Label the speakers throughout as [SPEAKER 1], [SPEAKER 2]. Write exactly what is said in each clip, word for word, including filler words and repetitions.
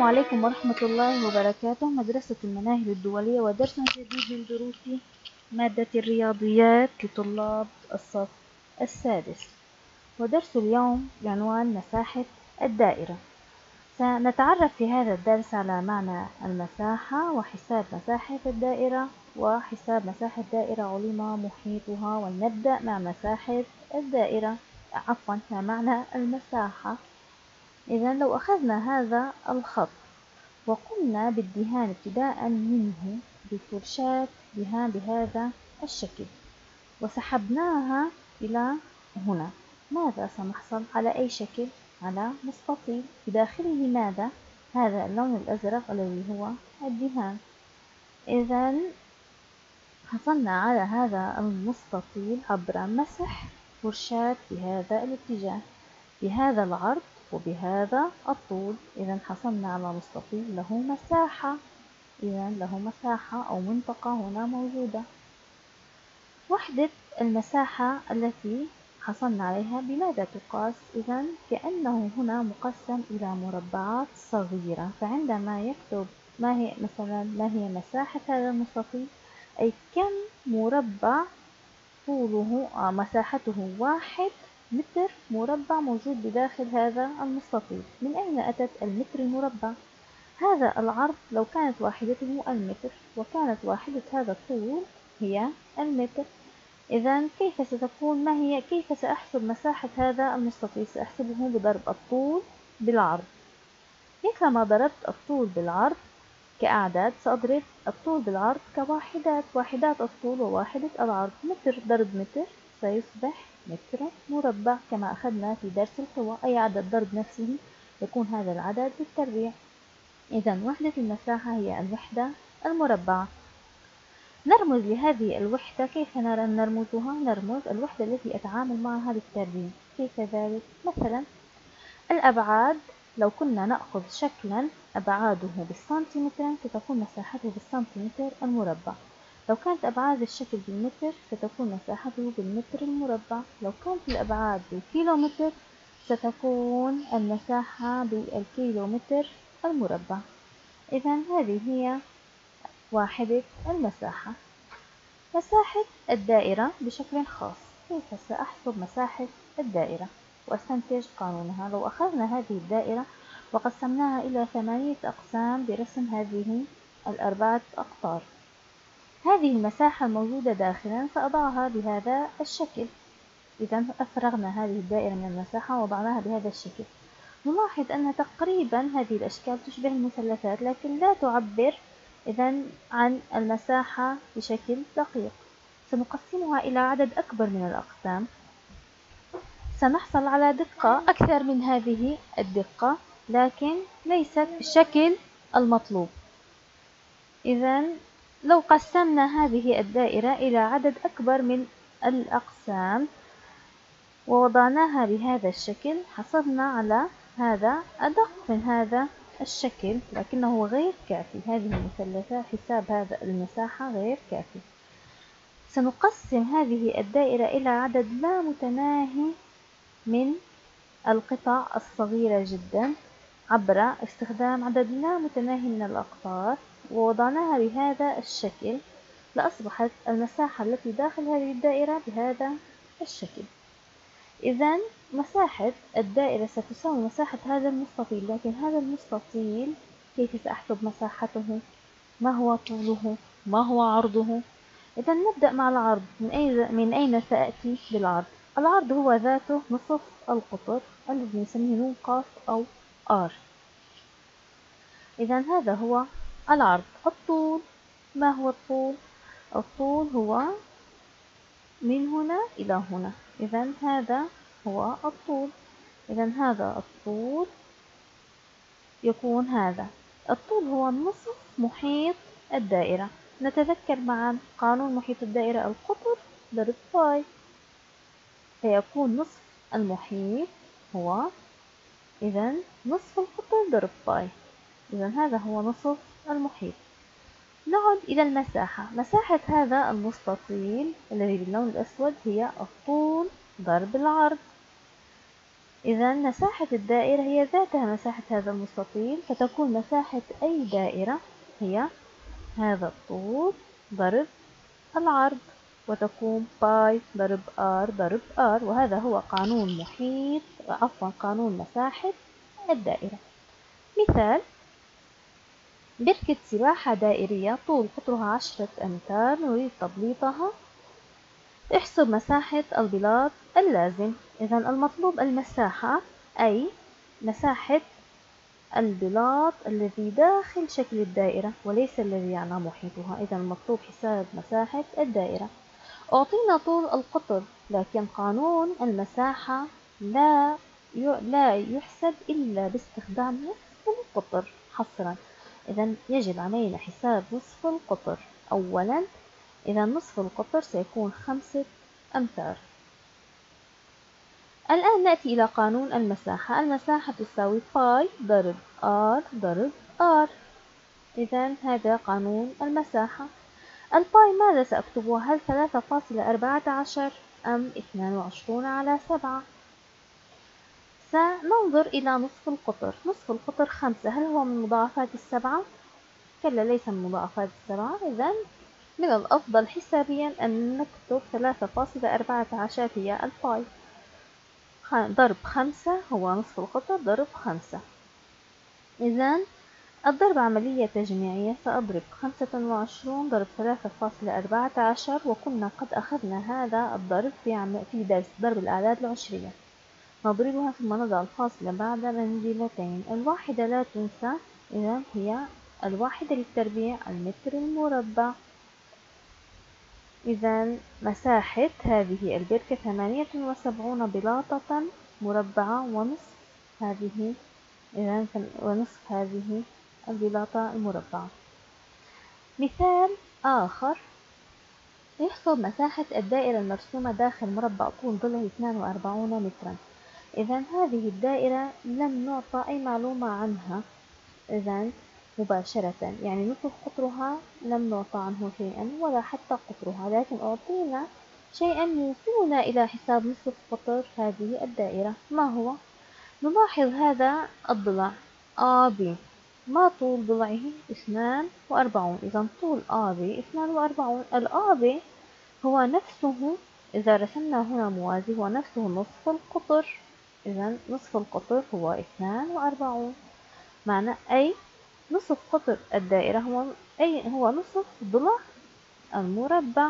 [SPEAKER 1] عليكم ورحمة الله وبركاته. مدرسة المناهل الدولية ودرس جديد من دروس مادة الرياضيات لطلاب الصف السادس. ودرس اليوم بعنوان مساحة الدائرة. سنتعرف في هذا الدرس على معنى المساحة وحساب مساحة الدائرة وحساب مساحة دائرة علم محيطها. ونبدأ مع مساحة الدائرة عفوا مع معنى المساحة. إذا لو أخذنا هذا الخط وقمنا بالدهان ابتداء منه بفرشاة دهان بهذا الشكل وسحبناها إلى هنا، ماذا سنحصل على أي شكل؟ على مستطيل بداخله ماذا؟ هذا اللون الأزرق الذي هو الدهان. إذا حصلنا على هذا المستطيل عبر مسح فرشاة بهذا الاتجاه بهذا العرض وبهذا الطول. إذا حصلنا على مستطيل له مساحة، إذا له مساحة أو منطقة هنا موجودة. وحدة المساحة التي حصلنا عليها بماذا تقاس؟ إذا كأنه هنا مقسم إلى مربعات صغيرة، فعندما يكتب ما هي مثلا ما هي مساحة هذا المستطيل أي كم مربع طوله آه مساحته واحد متر مربع موجود بداخل هذا المستطيل. من أين أتت المتر المربع؟ هذا العرض لو كانت واحدته المتر وكانت واحدة هذا الطول هي المتر. إذا كيف ستكون ما هي كيف سأحسب مساحة هذا المستطيل؟ سأحسبه بضرب الطول بالعرض. مثلما ضربت الطول بالعرض كأعداد سأضرب الطول بالعرض كواحدات، وحدات الطول وواحدة العرض. متر ضرب متر سيصبح متر مربع كما أخذنا في درس القوى، أي عدد ضرب نفسه يكون هذا العدد بالتربيع. إذا وحدة المساحة هي الوحدة المربعة. نرمز لهذه الوحدة. كيف نرى نرمزها؟ نرمز الوحدة التي أتعامل معها بالتربيع. كيف ذلك؟ مثلا الأبعاد، لو كنا نأخذ شكلا أبعاده بالسنتيمتر ستكون مساحته بالسنتيمتر المربع. لو كانت أبعاد الشكل بالمتر ستكون مساحته بالمتر المربع. لو كانت الأبعاد بالكيلومتر ستكون المساحة بالكيلومتر المربع. إذا هذه هي واحدة المساحة. مساحة الدائرة بشكل خاص. كيف سأحسب مساحة الدائرة وأستنتج قانونها؟ لو أخذنا هذه الدائرة وقسمناها إلى ثمانية أقسام برسم هذه الأربعة أقطار، هذه المساحة الموجودة داخلا سأضعها بهذا الشكل. إذا أفرغنا هذه الدائرة من المساحة ووضعناها بهذا الشكل. نلاحظ أن تقريبا هذه الأشكال تشبه المثلثات لكن لا تعبر إذا عن المساحة بشكل دقيق. سنقسمها إلى عدد أكبر من الأقسام، سنحصل على دقة أكثر من هذه الدقة لكن ليست بالشكل المطلوب. إذا لو قسمنا هذه الدائرة إلى عدد أكبر من الأقسام ووضعناها بهذا الشكل حصلنا على هذا أدق من هذا الشكل لكنه غير كافي. هذه المثلثات حساب هذا المساحة غير كافي. سنقسم هذه الدائرة إلى عدد لا متناهي من القطع الصغيرة جدا عبر استخدام عدد لا متناهي من الأقطار ووضعناها بهذا الشكل لأصبحت المساحة التي داخل هذه الدائرة بهذا الشكل. إذا مساحة الدائرة ستساوي مساحة هذا المستطيل، لكن هذا المستطيل كيف سأحسب مساحته؟ ما هو طوله؟ ما هو عرضه؟ إذا نبدأ مع العرض. من أين من أين سأتي بالعرض؟ العرض هو ذاته نصف القطر الذي نسميه نون قاف أو R. إذا هذا هو العرض. الطول، ما هو الطول؟ الطول هو من هنا إلى هنا. إذا هذا هو الطول. إذا هذا الطول يكون هذا الطول هو نصف محيط الدائرة. نتذكر معا قانون محيط الدائرة القطر ضرب باي، فيكون نصف المحيط هو إذا نصف القطر ضرب باي. إذا هذا هو نصف المحيط. نعد إلى المساحة. مساحة هذا المستطيل الذي باللون الأسود هي الطول ضرب العرض. إذا مساحة الدائرة هي ذاتها مساحة هذا المستطيل، فتكون مساحة أي دائرة هي هذا الطول ضرب العرض، وتكون باي ضرب r ضرب r، وهذا هو قانون محيط عفوا قانون مساحة الدائرة. مثال: بركة سباحة دائرية طول قطرها عشرة أمتار، نريد تبليطها، احسب مساحة البلاط اللازم. إذا المطلوب المساحة أي مساحة البلاط الذي داخل شكل الدائرة وليس الذي على محيطها. إذا المطلوب حساب مساحة الدائرة. أعطينا طول القطر، لكن قانون المساحة لا لا يحسب إلا باستخدام نصف القطر حصرا. إذا يجب علينا حساب نصف القطر أولا. إذا نصف القطر سيكون خمسة أمتار. الآن نأتي إلى قانون المساحة. المساحة تساوي باي ضرب r ضرب r. إذا هذا قانون المساحة. الباي ماذا سأكتبها؟ هل ثلاثة فاصلة أربعة عشر أم اثنان وعشرون على سبعة؟ سننظر إلى نصف القطر. نصف القطر خمسة، هل هو من مضاعفات السبعة؟ كلا، ليس من مضاعفات السبعة. إذا من الأفضل حسابيا أن نكتب ثلاثة فاصلة أربعة عشر هي الباي. ضرب خمسة هو نصف القطر ضرب خمسة. إذا الضرب عملية تجميعية، سأضرب خمسة وعشرون ضرب ثلاثة فاصلة أربعة عشر، وكنا قد أخذنا هذا الضرب في في درس ضرب الأعداد العشرية. نضربها ثم نضع الفاصلة بعد منزلتين. الواحدة لا تنسى، إذا هي الواحدة للتربيع المتر المربع. إذا مساحة هذه البركة ثمانية وسبعون بلاطة مربعة ونصف هذه إذا ونصف هذه البلاطة المربعة. مثال آخر: يحسب مساحة الدائرة المرسومة داخل مربع طول ضلعه اثنان وأربعين مترا. إذا هذه الدائرة لم نعطى أي معلومة عنها إذا مباشرة، يعني نصف قطرها لم نعطى عنه شيئا ولا حتى قطرها، لكن أعطينا شيئا يوصلنا إلى حساب نصف قطر هذه الدائرة. ما هو؟ نلاحظ هذا الضلع إيه بي، ما طول ضلعه؟ اثنان وأربعون. إذا طول إيه بي اثنان وأربعون. ال إيه بي هو نفسه، إذا رسمنا هنا موازي، هو نفسه نصف القطر. إذا نصف القطر هو اثنان وأربعون، معنى أي نصف قطر الدائرة هو أي هو نصف ضلع المربع.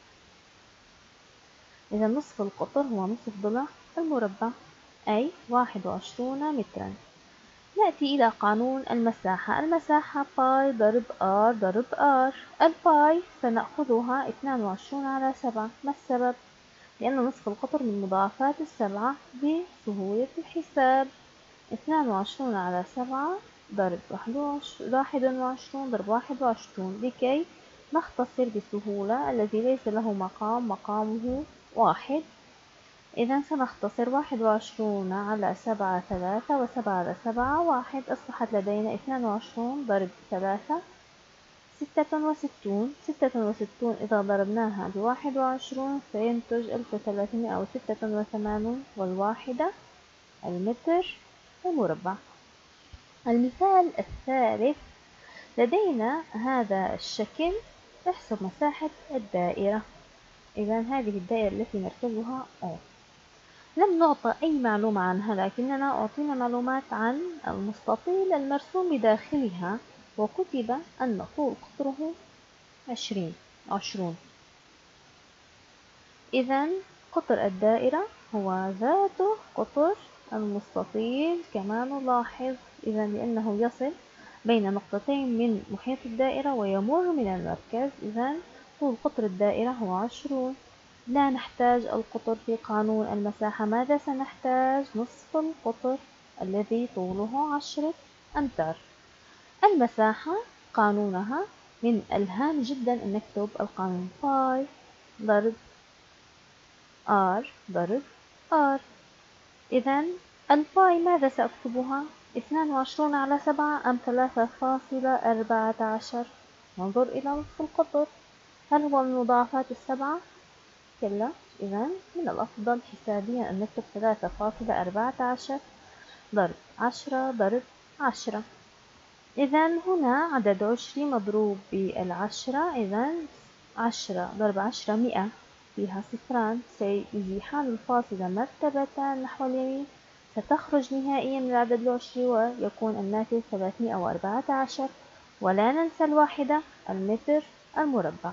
[SPEAKER 1] إذا نصف القطر هو نصف ضلع المربع، أي واحد وعشرون مترا. نأتي إلى قانون المساحة. المساحة باي ضرب r ضرب r. الباي سنأخذها اثنان وعشرون على سبعة. ما السبب؟ لأن نصف القطر من مضاعفات السبعة بسهولة الحساب. اثنان وعشرون على سبعة ضرب واحد وعشرون ضرب واحد وعشرون، لكي نختصر بسهولة. الذي ليس له مقام مقامه واحد. إذا سنختصر واحد وعشرون على سبعة ثلاثة، وسبعة على سبعة واحد. أصبحت لدينا اثنان وعشرون ضرب ثلاثة ستة وستون. ستة وستون إذا ضربناها بواحد وعشرون فينتج ألف وثلاثمائة وستة وثمانون، والواحدة المتر المربع. المثال الثالث: لدينا هذا الشكل، احسب مساحة الدائرة. إذا هذه الدائرة التي مركزها O، لم نعطى أي معلومة عنها، لكننا أعطينا معلومات عن المستطيل المرسوم بداخلها، وكتب أن طول قطره عشرين عشرون. إذا قطر الدائرة هو ذاته قطر المستطيل كما نلاحظ. إذا لأنه يصل بين نقطتين من محيط الدائرة ويمر من المركز، إذا طول قطر الدائرة هو عشرون. لا نحتاج القطر في قانون المساحة. ماذا سنحتاج؟ نصف القطر الذي طوله عشرة أمتار. المساحة قانونها من الهام جدا أن نكتب القانون باي ضرب r ضرب r. إذا الباي ماذا سأكتبها؟ اثنان وعشرون على سبعة أم ثلاثة فاصلة أربعة عشر؟ ننظر إلى نصف القطر، هل هو من مضاعفات السبعة؟ كلا، إذا من الأفضل حسابيا أن نكتب ثلاثة فاصلة أربعة عشر ضرب عشرة ضرب عشرة. إذا هنا عدد عشري مضروب بالعشرة، إذا عشرة ضرب عشرة مئة، فيها صفران سيزيحان الفاصلة مرتبة نحو اليمين، ستخرج نهائيا من العدد العشري ويكون الناتج ثلاثمئة وأربعة عشر. ولا ننسى الواحدة المتر المربع.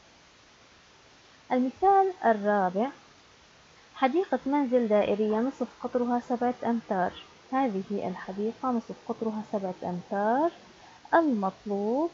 [SPEAKER 1] المثال الرابع: حديقة منزل دائرية نصف قطرها سبعة أمتار. هذه الحديقة نصف قطرها سبعة أمتار. المطلوب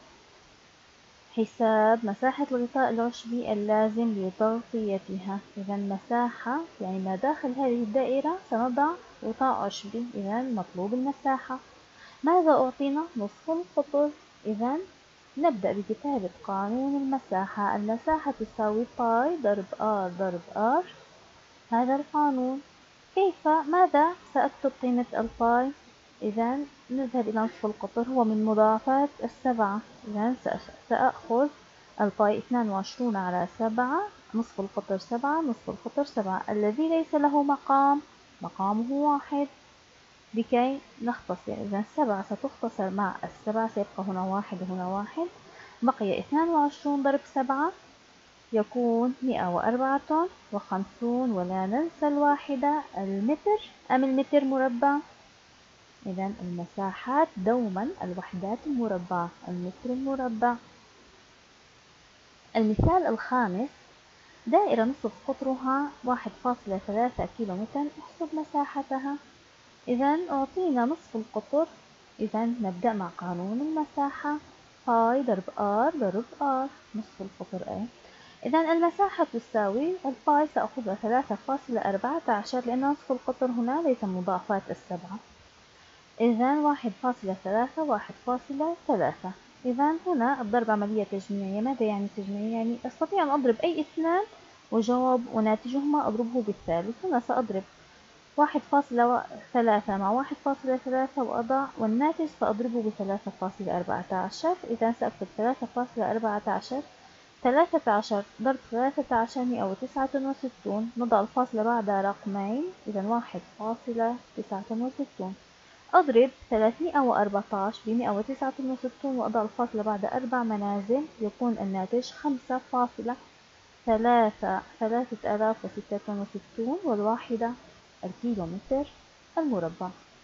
[SPEAKER 1] حساب مساحة الغطاء العشبي اللازم لتغطيتها. إذا مساحة يعني ما داخل هذه الدائرة سنضع غطاء عشبي، إذا مطلوب المساحة. ماذا أعطينا؟ نصف القطر. إذا نبدأ بكتابة قانون المساحة. المساحة تساوي باي ضرب آر ضرب آر، هذا القانون. كيف؟ ماذا سأكتب قيمة الباي؟ إذا نذهب إلى نصف القطر، هو من مضاعفات السبعة. إذا سأخذ الباي اثنان وعشرون على سبعة، نصف القطر سبعة، نصف القطر سبعة. الذي ليس له مقام مقامه واحد لكي نختصر. إذا سبعة ستختصر مع السبعة، سيبقى هنا واحد وهنا واحد، بقي اثنان وعشرون ضرب سبعة يكون مئة وأربعة وخمسون. ولا ننسى الواحدة المتر أم المتر مربع. إذا المساحات دوما الوحدات المربعة، المتر المربع. المثال الخامس: دائرة نصف قطرها واحد فاصلة ثلاثة كيلومتر، احسب مساحتها. إذا أعطينا نصف القطر، إذا نبدأ مع قانون المساحة، باي ضرب آر ضرب آر، نصف القطر أي. إذا المساحة تساوي الباي سأخذها ثلاثة فاصلة أربعة عشر لأن نصف القطر هنا ليس مضاعفات السبعة. إذا واحد فاصلة ثلاثة واحد فاصلة ثلاثة. إذا هنا الضرب عملية تجميعية. ماذا يعني تجميعية؟ يعني أستطيع أن أضرب أي اثنان وجواب وناتجهما أضربه بالثالث. هنا سأضرب واحد فاصلة ثلاثة مع واحد فاصلة ثلاثة وأضع والناتج سأضربه بثلاثة فاصلة أربعة عشر. إذا سأكتب ثلاثة فاصلة أربعة عشر، ثلاثة عشر ضرب ثلاثة عشر مئة وتسعة وستون، نضع الفاصلة بعد رقمين، إذا واحد فاصلة تسعة وستون. أضرب ثلاثمئة وأربعة عشر بمئة وتسعة وستون وأضع الفاصلة بعد أربع منازل، يكون الناتج خمسة فاصلة ثلاثة ثلاثة آلاف وستة وستون، والواحدة الكيلومتر المربع.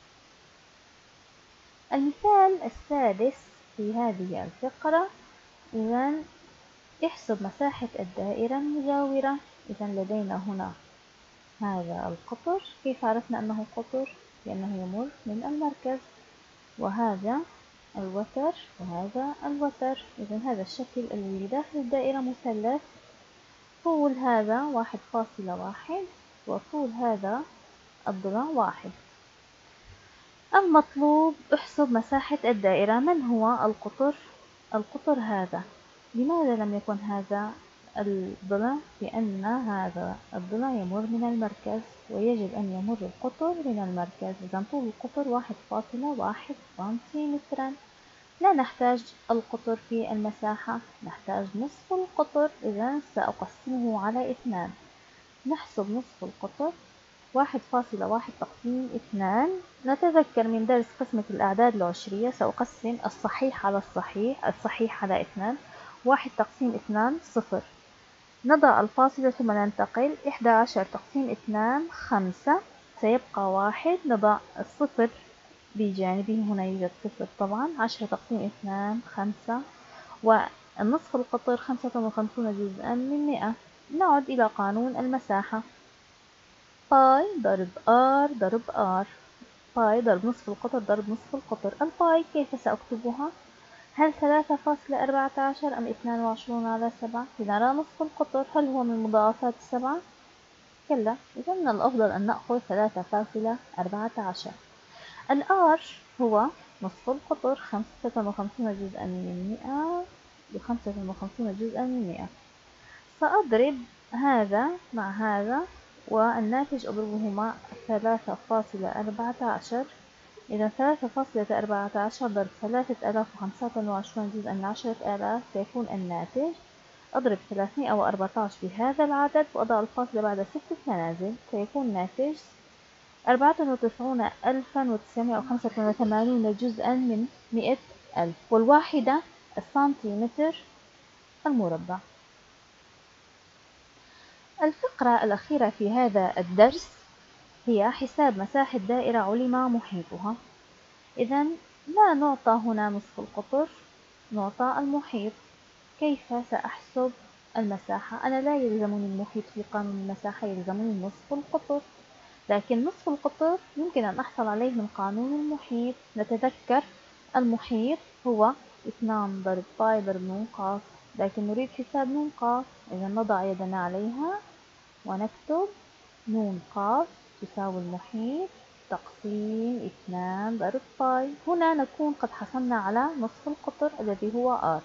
[SPEAKER 1] المثال السادس في هذه الفقرة: إذا احسب مساحة الدائرة المجاورة. إذا لدينا هنا هذا القطر. كيف عرفنا أنه قطر؟ لأنه يمر من المركز. وهذا الوتر وهذا الوتر. إذا هذا الشكل الذي داخل الدائرة مثلث، طول هذا واحد فاصلة واحد وطول هذا الضلع واحد. المطلوب احسب مساحة الدائرة. من هو القطر؟ القطر هذا. لماذا لم يكن هذا الضلع؟ لأن هذا الضلع يمر من المركز ويجب أن يمر القطر من المركز. إذا طول القطر واحد فاصلة واحد سنتيمترا. لا نحتاج القطر في المساحة، نحتاج نصف القطر. إذا سأقسمه على اثنان. نحسب نصف القطر، واحد فاصلة واحد تقسيم اثنان. نتذكر من درس قسمة الأعداد العشرية سأقسم الصحيح على الصحيح، الصحيح على اثنان. واحد تقسيم اثنان صفر. نضع الفاصلة ثم ننتقل. إحدى عشر تقسيم اثنان خمسة، سيبقى واحد. نضع الصفر بجانبه، هنا يوجد صفر طبعا. عشرة تقسيم اثنان خمسة، والنصف القطر خمسة وخمسون جزءا من مئة. نعد إلى قانون المساحة. باي ضرب آر ضرب آر، باي ضرب نصف القطر ضرب نصف القطر. الباي كيف سأكتبها؟ هل ثلاثة فاصلة أربعة عشر أم اثنان وعشرون على سبعة؟ لنرى نصف القطر هل هو من مضاعفات السبعة؟ كلا. إذا من الأفضل أن نأخذ ثلاثة فاصلة أربعة عشر. الآر هو نصف القطر، خمسة وخمسون جزءا من مئة بخمسة وخمسون جزءا من مئة. سأضرب هذا مع هذا والناتج أضربهما ثلاثة فاصلة أربعة عشر. إذا ثلاثة فاصلة أربعة عشر ضرب ثلاثة آلاف وخمسة وعشرون جزءا من عشرة آلاف سيكون الناتج أضرب ثلاثمائة وأربعة عشر في هذا العدد وأضع الفاصلة بعد ستة منازل، فيكون ناتج أربعة وتسعون ألفا وتسعمائة وخمسة وثمانين جزءا من مئة ألف، والواحدة السنتيمتر المربع. الفقرة الأخيرة في هذا الدرس هي حساب مساحة دائرة علم محيطها. إذا لا نعطى هنا نصف القطر، نعطى المحيط. كيف سأحسب المساحة؟ أنا لا يلزمني المحيط في قانون المساحة، يلزمني نصف القطر، لكن نصف القطر يمكن أن أحصل عليه من قانون المحيط. نتذكر المحيط هو اثنان ضرب باي ضرب نون قاف، لكن نريد حساب نون قاف، إذا نضع يدنا عليها ونكتب نون قاف تساوي المحيط تقسيم اثنان ضرب باي. هنا نكون قد حصلنا على نصف القطر الذي هو R.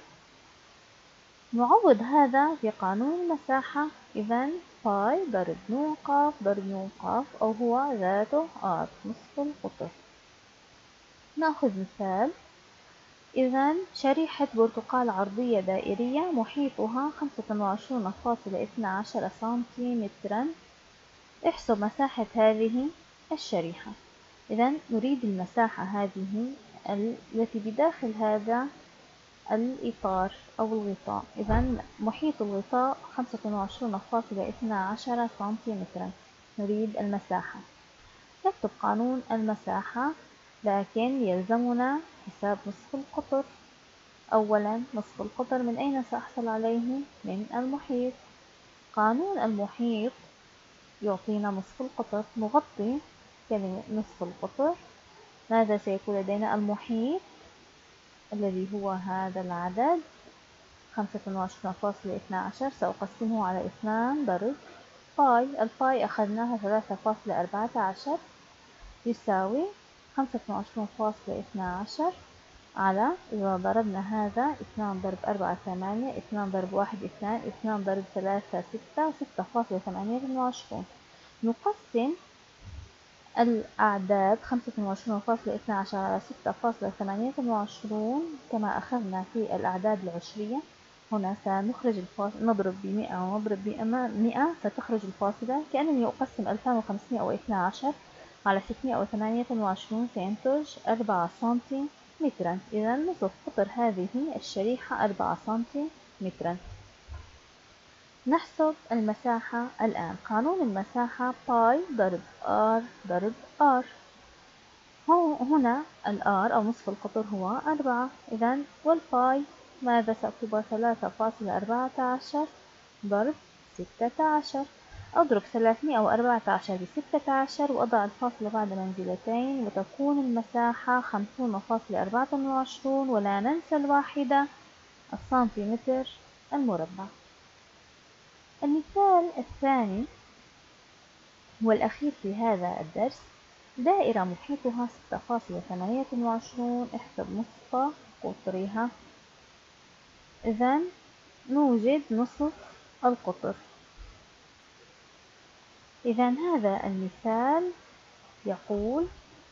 [SPEAKER 1] نعوض هذا في قانون المساحة، إذا باي ضرب نون قاف ضرب نون قاف أو هو ذاته R نصف القطر. نأخذ مثال. إذا شريحة برتقال عرضية دائرية محيطها خمسة وعشرون فاصلة اثني عشر سنتيمترا. احسب مساحة هذه الشريحة. إذا نريد المساحة هذه التي بداخل هذا الإطار أو الغطاء. إذا محيط الغطاء خمسة وعشرون فاصلة اثني عشر سنتيمترا، نريد المساحة. نكتب قانون المساحة، لكن يلزمنا حساب نصف القطر. أولا نصف القطر من أين سأحصل عليه؟ من المحيط. قانون المحيط يعطينا نصف القطر، نغطي كلمة نصف القطر. ماذا سيكون لدينا؟ المحيط الذي هو هذا العدد خمسة وعشرون فاصلة اثني عشر سأقسمه على اثنان ضرب باي. الباي أخذناها ثلاثة فاصلة أربعة عشر يساوي خمسة وعشرون فاصلة اثني عشر على، إذا ضربنا هذا اثنان ضرب أربعة ثمانية، اثنان ضرب واحد اثنان، اثنان ضرب ثلاثة ستة، ستة فاصلة ثمانية وعشرين. نقسم الأعداد خمسة وعشرون فاصلة اثني عشر على ستة فاصلة ثمانية وعشرين كما أخذنا في الأعداد العشرية. هنا سنخرج الفاصلة، نضرب بمئة ونضرب بمئة فتخرج الفاصلة، كأنني أقسم ألفين وخمسمائة واثني عشر على ستمائة وثمانية وعشرين سينتج أربعة سنتيمترا. إذا نصف قطر هذه الشريحة أربعة سنتيمترا. نحسب المساحة الآن. قانون المساحة باي ضرب R ضرب R. هنا الR أو نصف القطر هو أربعة، إذا والباي ماذا سأكتبها؟ ثلاثة فاصلة أربعة عشر ضرب ستة عشر. أضرب ثلاثمائة وأربعة عشر بستة عشر وأضع الفاصلة بعد منزلتين، وتكون المساحة خمسون فاصلة أربعة وعشرين، ولا ننسى الواحدة السنتيمتر المربع. المثال الثاني والأخير في هذا الدرس. دائرة محيطها ستة فاصلة ثمانية وعشرين، احسب نصف قطرها. إذا نوجد نصف القطر. إذا هذا المثال يقول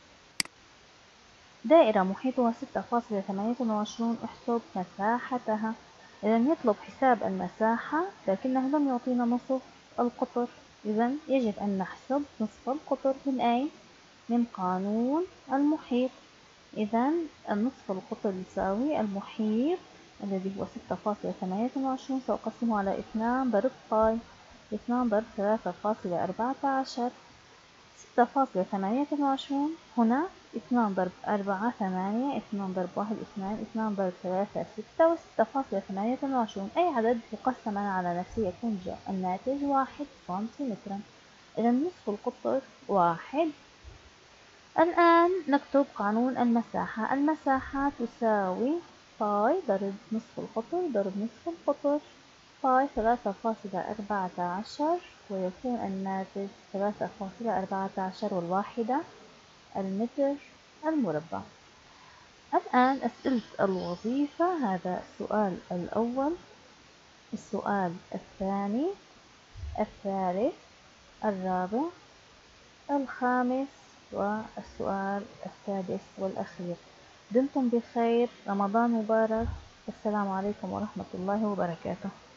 [SPEAKER 1] دائرة محيطها ستة فاصلة ثمانية وعشرين، احسب مساحتها. إذا يطلب حساب المساحة لكنه لم يعطينا نصف القطر. إذا يجب أن نحسب نصف القطر من أين؟ من قانون المحيط. إذا النصف القطر يساوي المحيط الذي هو ستة فاصلة ثمانية وعشرين سأقسمه على اثنان ضرب باي. اثنان ضرب ثلاثة فاصلة أربعة عشر. ستة فاصلة ثمانية وعشرين هنا اثنان ضرب أربعة ثمانية، اثنان ضرب واحد اثنان، اثنان ضرب ثلاثة ستة، وستة فاصلة ثمانية وعشرين أي عدد مقسما على نفسه يكون جاء الناتج واحد سنتيمترا. إذا نصف القطر واحد. الآن نكتب قانون المساحة. المساحة تساوي باي ضرب نصف القطر ضرب نصف القطر. باي ثلاثة فاصلة أربعة عشر ويكون الناتج ثلاثة فاصلة أربعة عشر، والواحدة المتر المربع. الآن أسئلة الوظيفة. هذا السؤال الأول، السؤال الثاني، الثالث، الرابع، الخامس، والسؤال السادس والأخير. دمتم بخير، رمضان مبارك. السلام عليكم ورحمة الله وبركاته.